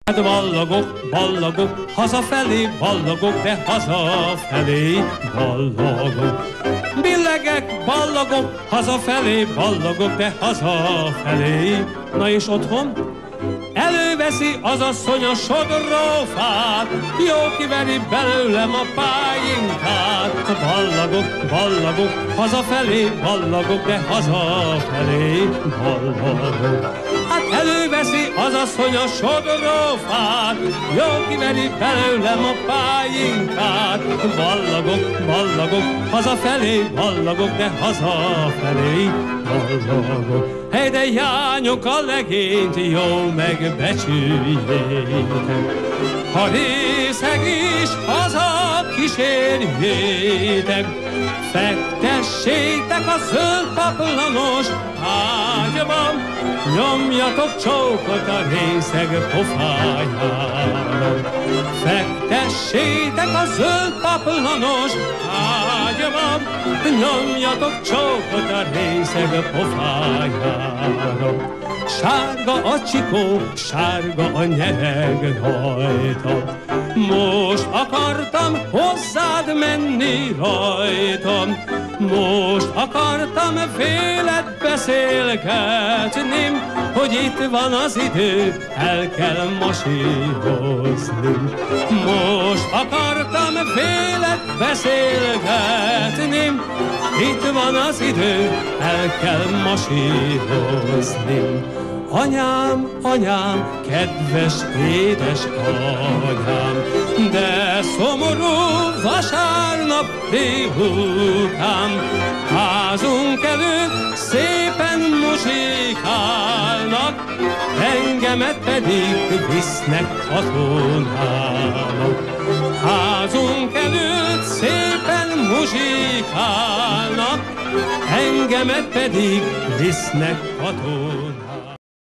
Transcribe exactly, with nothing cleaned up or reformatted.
Hát ballagok, ballagok, hazafelé ballagok, de hazafelé ballagok. Billegek, ballagok, hazafelé ballagok, de hazafelé. Na és otthon? Előveszi az asszony a sodrófát, jó kiveri belőlem a pálinkát. Ballagok, ballagok, hazafelé ballagok, de hazafelé ballagok. Hát előveszi az asszony a sodrófát, jó kiveri belőlem a pálinkát. Ballagok, ballagok, hazafelé ballagok, de hazafelé ballagok. Hey, de jányok a legényt jó megbecsüljétek, ha részeg is haza kísérjétek. Fektessétek a zöld paplanos ágyban, nyomjatok csókot a részeg pofájának. Fektessétek a zöld paplanos ágyban, nyomjatok csókot a részeg pofájának. Sárga a csikó, sárga a nyereg rajta, most akartam hozzád menni rajtam. Most akartam véled beszélgetni, hogy itt van az idő, el kell masírozni. Most akartam véled beszélgetni, itt van az idő, el kell masírozni. Anyám, anyám, kedves édes anyám, de szomorú vasárnap délután, házunk előtt szépen muzsikálnak, engemet pedig visznek a tónának. Házunk előtt szépen muzsikálnak, engemet pedig visznek a tónának.